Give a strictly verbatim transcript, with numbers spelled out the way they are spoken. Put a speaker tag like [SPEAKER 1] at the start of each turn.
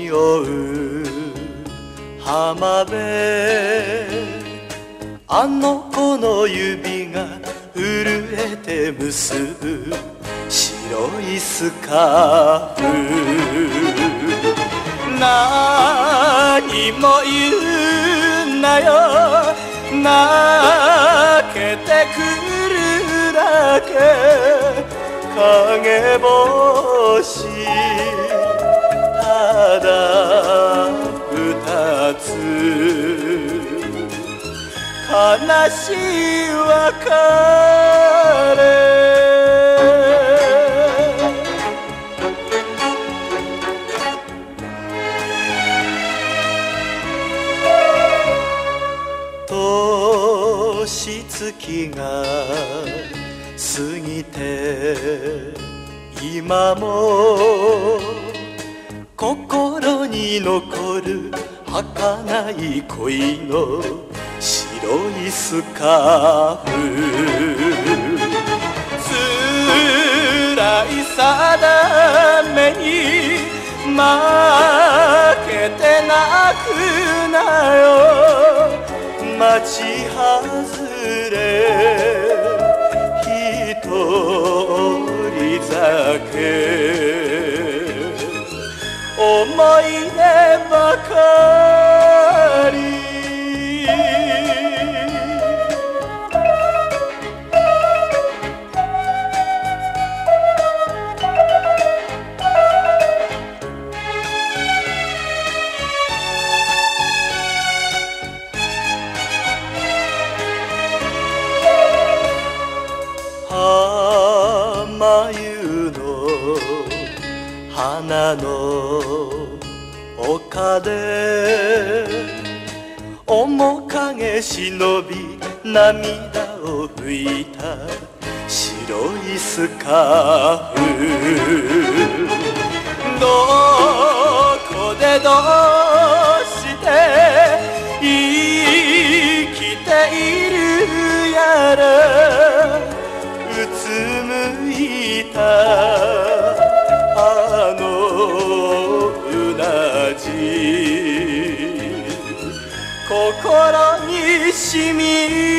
[SPEAKER 1] 匂う浜辺、あの子の指が震えて結ぶ白いスカーフ。何も言うなよ、泣けてくるだけ影星、ただ二つ悲しい別れ。年月が過ぎて今も心に残る儚い恋の白いスカーフ。辛い定めに負けて泣くなよ、町外れ一人酒、思い出ばかり。浜湯の花の丘で面影忍び涙を拭いた白いスカーフ。どこでどうして生きているやら、うつむいたあのうなじ心にしみ